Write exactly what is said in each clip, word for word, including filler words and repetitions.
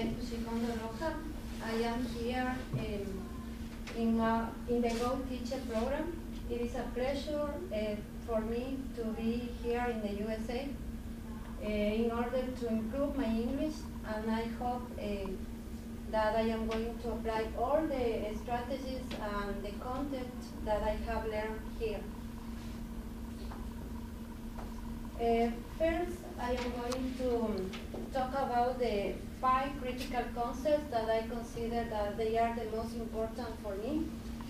name is Chicondo Roja. I am here um, in, uh, in the Go Teacher program. It is a pleasure uh, for me to be here in the U S A uh, in order to improve my English, and I hope uh, that I am going to apply all the strategies and the content that I have learned here. Uh, first, I am going to talk about the five critical concepts that I consider that they are the most important for me.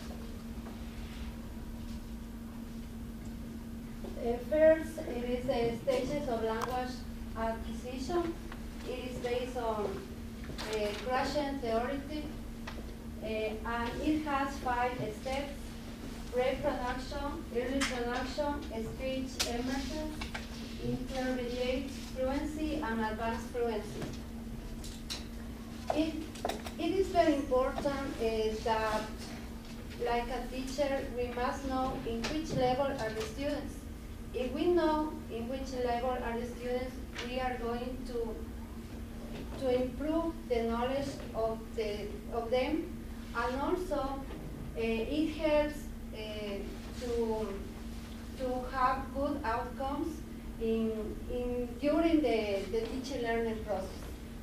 Uh, first, it is the stages of language acquisition. It is based on uh, Krashen theory, uh, and it has five steps: pre-production, early production, speech emergence, intermediate fluency, and advanced fluency. It, it is very important uh, that, like a teacher, we must know in which level are the students. If we know in which level are the students, we are going to to improve the knowledge of the of them, and also uh, it helps uh, to to have good outcomes in in during the the teacher learning process.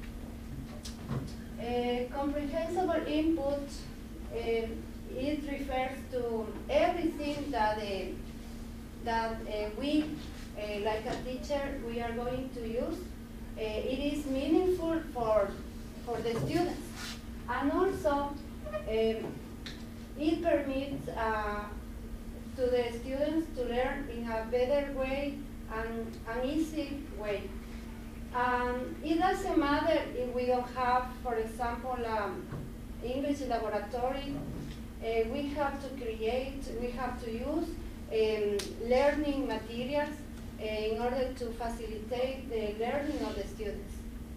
Uh, comprehensible input, uh, it refers to everything that uh, that uh, we, uh, like a teacher, we are going to use. Uh, it is meaningful for for the students, and also um, it permits uh, to the students to learn in a better way and an easy way. Um, it doesn't matter if we don't have, for example, um, English laboratory. Uh, we have to create, we have to use um, learning materials uh, in order to facilitate the learning of the students.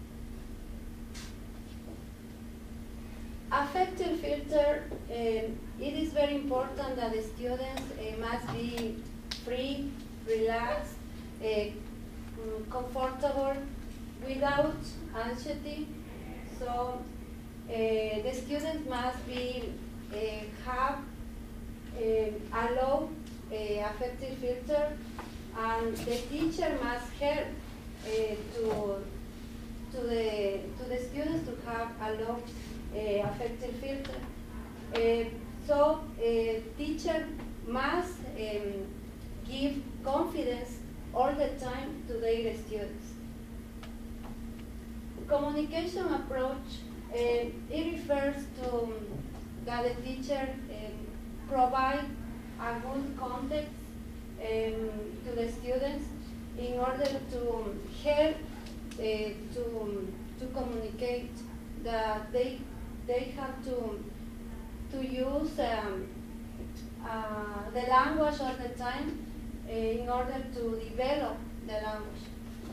Affective filter, um, it is very important that the students uh, must be free, relaxed, uh, comfortable, without anxiety. So uh, the students must be uh, have uh, a low uh, affective filter, and the teacher must help uh, to to the to the students to have a low uh, affective filter. Uh, so uh, teacher must um, give confidence all the time to their students. Communication approach, uh, it refers to um, that the teacher um, provide a good context um, to the students in order to help uh, to, to communicate, that they, they have to, to use um, uh, the language all the time uh, in order to develop the language.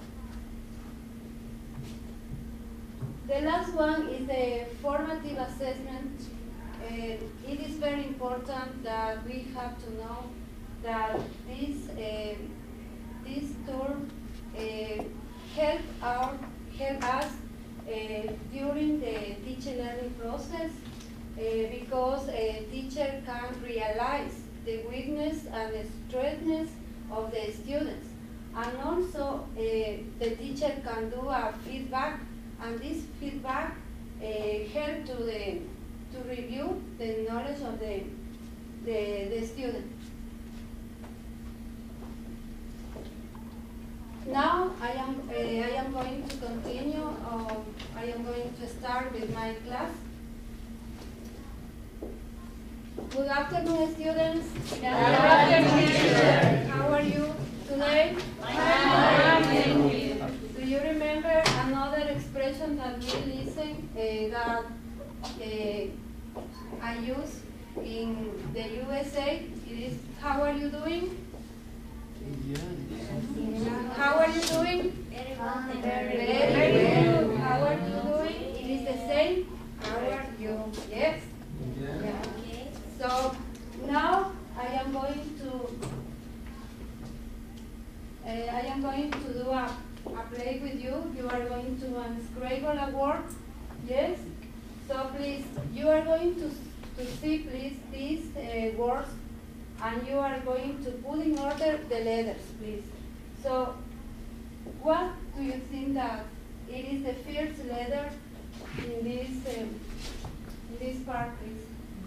The last one is the formative assessment. Uh, it is very important that we have to know that this uh, this tool uh, help our help us uh, during the teacher learning process, uh, because a teacher can realize the weakness and the strengths of the students, and also uh, the teacher can do a feedback. And this feedback uh, help to the to review the knowledge of the the, the student. Now I am uh, I am going to continue. Uh, I am going to start with my class. Good afternoon, students. Good afternoon, teacher. How are you today? Fine, thank you. Do you remember another expression that we listen uh, that uh, I use in the U S A? It is, how are you doing? How are you doing? Very well. Very, very good. How are you doing? It is the same. How are you? Yes? Yeah. Okay. So now I am going to uh, I am going to do a, a play with you. You are going to unscramble a word. Yes? So please, you are going to, to see please these uh, words, and you are going to put in order the letters, please. So, what do you think that it is the first letter in this um, in this part, please?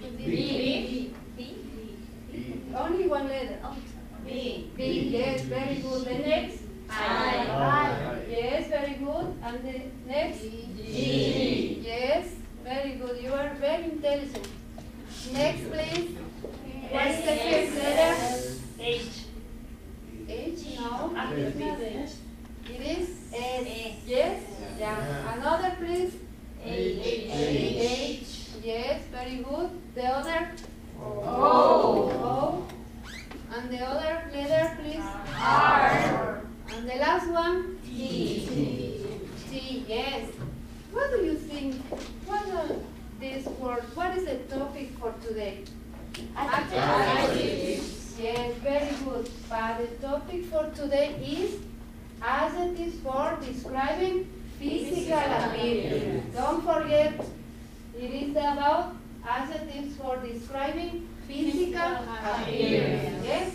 B. B. Only one letter. B. B. Yes, very good. The next. I. I. Yes, very good. And the next. G. Yes, very good. You are very intelligent. Next, please. What is the first letter? H. H. No. Ah, It's not H. It is S. Yes. Yeah. Another, please. H. H. Yes, very good. The other. O. O. And the other letter, please. R. And the last one. T. T. Yes. What do you think? What are these words? What is the topic for today? Adjectives. Yes, very good. But the topic for today is adjectives for describing physical appearance. Don't forget, it is about adjectives for describing physical appearance. Yes?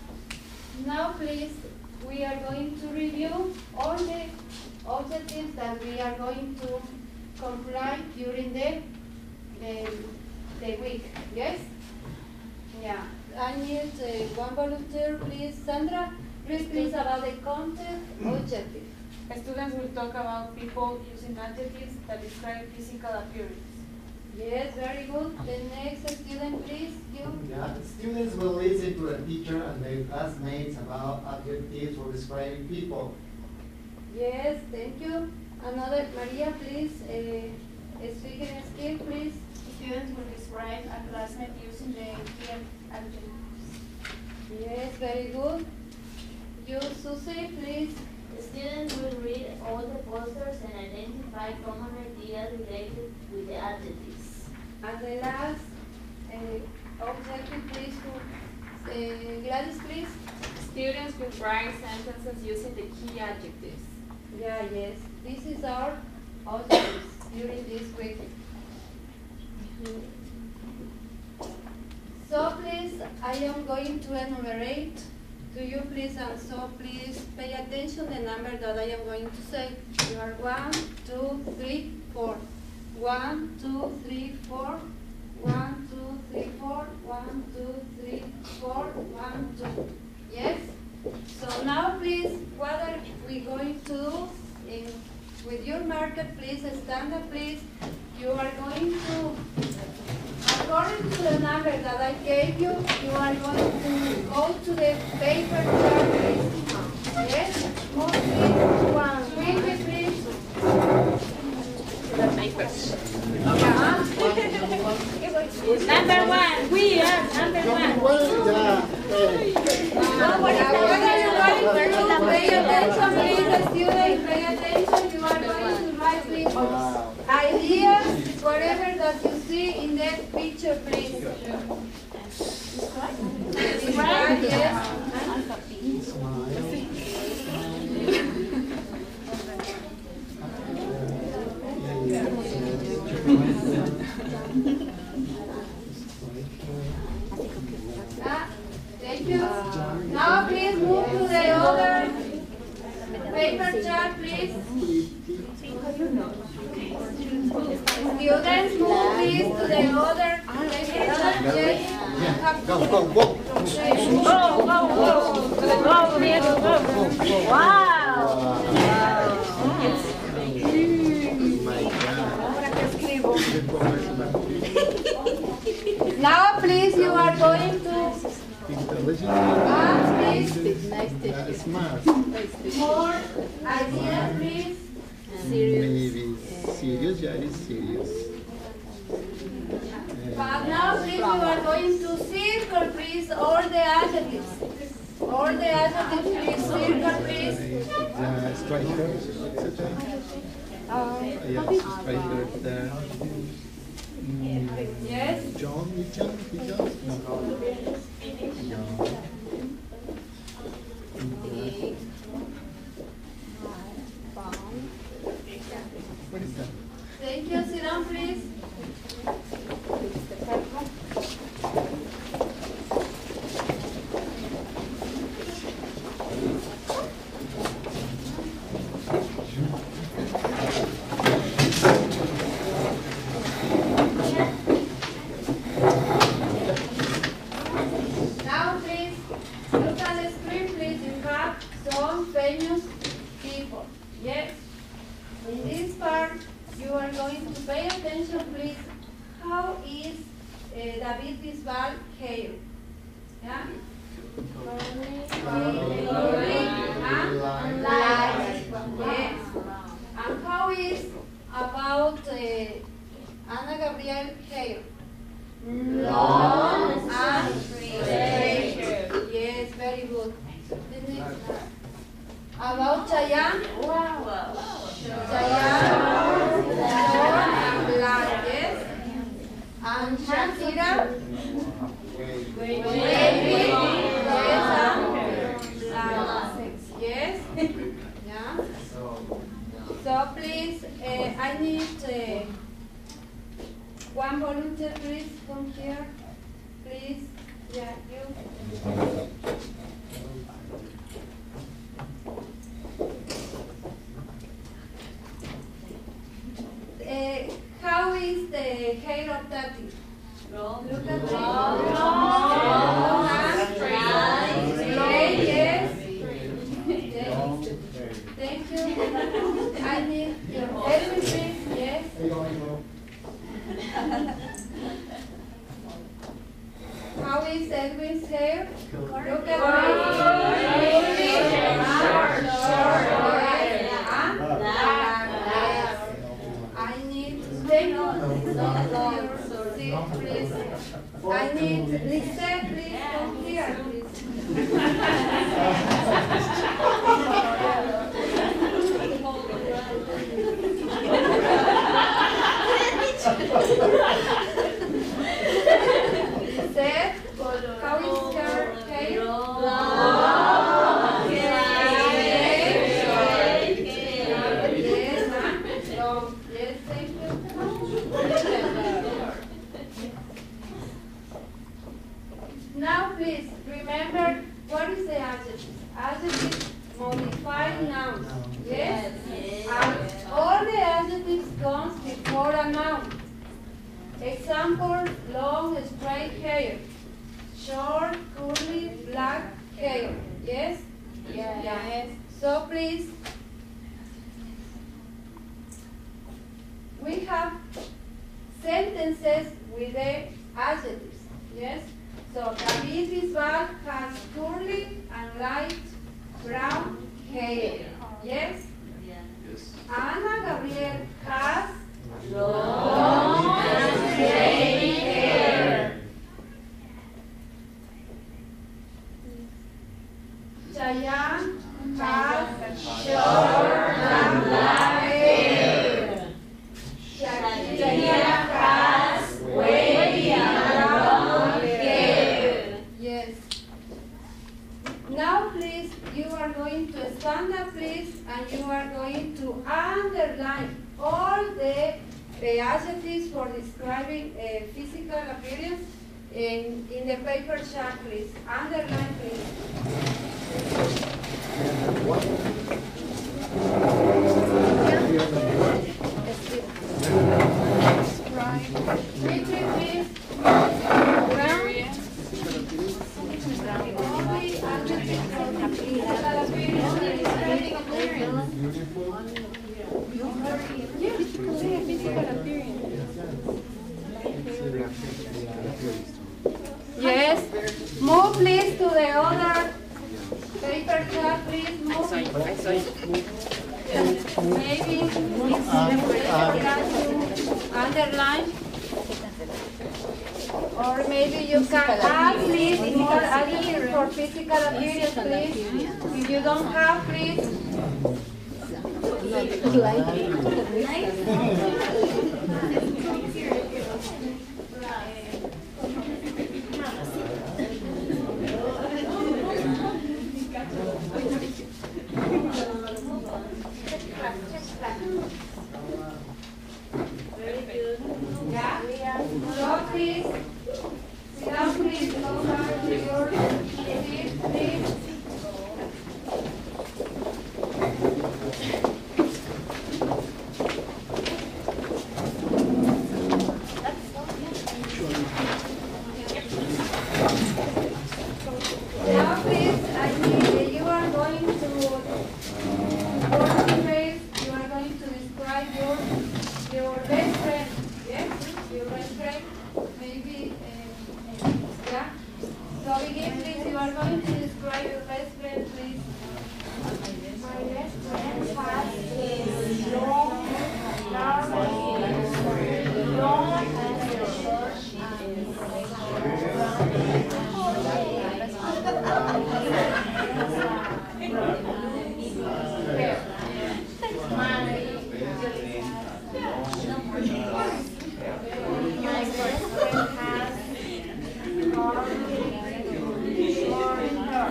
Now please, we are going to review all the objectives that we are going to comply during the, the, the week. Yes? Yeah. I need uh, one volunteer, please. Sandra, read please about the content objective. Students will talk about people using adjectives that describe physical appearance. Yes, very good. The next student, please. You. Yeah, students will listen to a teacher and their classmates about adjectives for describing people. Yes, thank you. Another, Maria, please. Uh, speaking skill, please. Students will describe a classmate using the key adjectives. Yes, very good. You, Susie, please. Students will read all the posters and identify common ideas related with the adjectives. And the last uh, objective, please. Who, uh, Gladys, please. Students will write sentences using the key adjectives. Yeah, yes. This is our objectives during this week. So please, I am going to enumerate to you, please, and so please pay attention the number that I am going to say. You are one, two, three, four. One, two, three, four. One, two, three, four. One, two, three, four. One, two. Yes? So now, please, what are we going to do? In, with your marker, please, stand up, please. You are going to, according to the number that I gave you, you are going to go to the paper chart, please. Yes? Move, please. One. Quickly, please. The papers. Yeah. Number one. We are number one. Pay attention, please, students. Pay attention. You are going to write, please, ideas, whatever that you see in that picture, please. Describe, yes. Ah, thank you. Now please move to the other paper chart, please. Students, move please to the other paper chart. Yes. Go, go, go. Go, go, go. Go, Diego, go. Wow. Now please, you are going to add please Smart. more ideas, please. Maybe serious, yeah, it is serious. But now please, you are going to circle please all the adjectives. All the adjectives, please. Circle, please. The striker, et cetera. Yes, striker there. Mm, Yes. John, John, John? No. John. What is that? Thank you, hair. Yeah? Curly, Curly and light. light. Yes. And how is about uh, Ana Gabriel hair? Long and straight. Yes, very good. The next one. About Chayanne? Wow. Chayanne, short and black, yes. And Shakira? Wait. Wavy, yes, and black. Yes? Yeah? So, So please, uh, I need uh, one volunteer, please, come here. Please, yeah, you. Uh, how is the hair of Tati? Long. Look at me. Long. Long and Straight. straight, yes. long, Yes. very. Thank you. I need your Edwin, please. Yes. Hey, go, hey, go. How is Edwin's hair? Cool. Look at me. Short. Short. Short. And Black. black. I need. Thank you. Long, long. Sit, please. I need Lisette, please come here, please. Lisette, how is your hair? Long. Yes, ma'am. Long. Yes, thank you. Now please remember what is the adjective. Adjective modified nouns. Yes? Yes. And all the adjectives comes before a noun. Example, long straight hair. Short, curly, black hair. Yes? Yes. So please, we have sentences with the adjectives. Yes? So David Bisbal has curly and light brown hair. Yes? Ana Gabriel has long and straight hair. Chayanne has short and black hair. Shakira has wavy and brown hair. Yes. Now please, you are going to stand up please, and you are going to underline all the, the adjectives for describing a physical appearance in, in the paper chart please. Underline please. Richard, please. Brown. Only adjectives for physical appearance and describing appearance. Yes, physical appearance. Yes. Move please to the other paper chart, please. Move. Maybe it's underline. Or maybe you can add please more adjectives for physical appearance, please. If you don't have, please. Very good. Yeah? So please, sit down please, go back to your seat, please. are going to describe your best friend, please. My best friend has a long, long, long and short hair. My My best friend has long, short hair.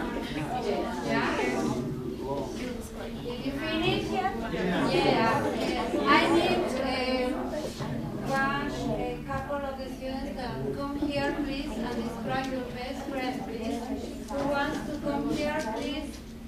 Did you finish? Yeah. Yeah. I need uh, one, a couple of the students that come here, please, and describe your best friend, please. Who wants to come here, please?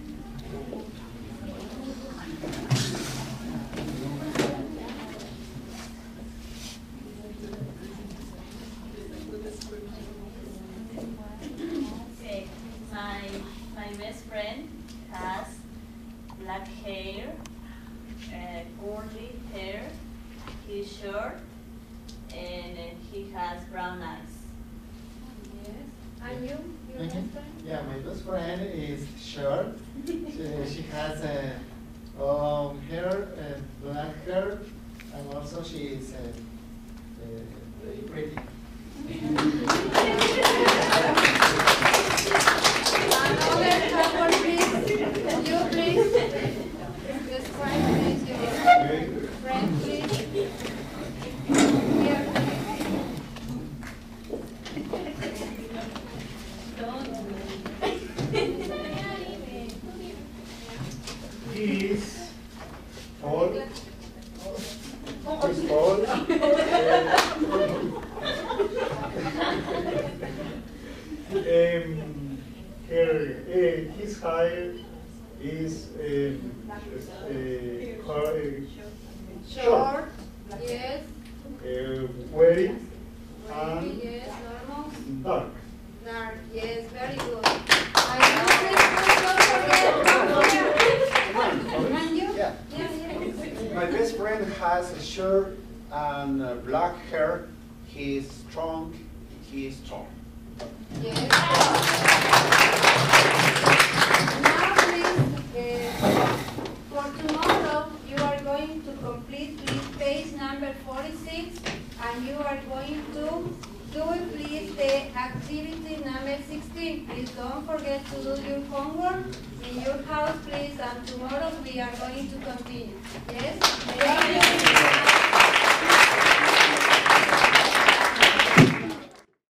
Okay, my my best friend has black hair, uh, curly hair. He's short, and uh, he has brown eyes. Yes. And you, your Mhm. best friend? Yeah, my best friend is short. she, she has a um, hair, uh, black hair, and also she is uh, uh, very pretty. Another couple, please. You, please. Describe, please, your friend, please. Here, He is tall. He's tall. um, her, uh, his hair is um, uh, uh, short. Yes. uh, very Wavy, and yes. Normal. dark. Dark, yes, very good. And you, please, don't forget, don't forget. And you? Yeah. Yeah, yeah. My best friend has a short and uh, black hair. He is strong. He is strong. Yes. Now, please, uh, for tomorrow, you are going to complete, please, page number forty-six, and you are going to do, please, the activity number sixteen. Please don't forget to do your homework in your house, please, and tomorrow we are going to continue. Yes? Thank you.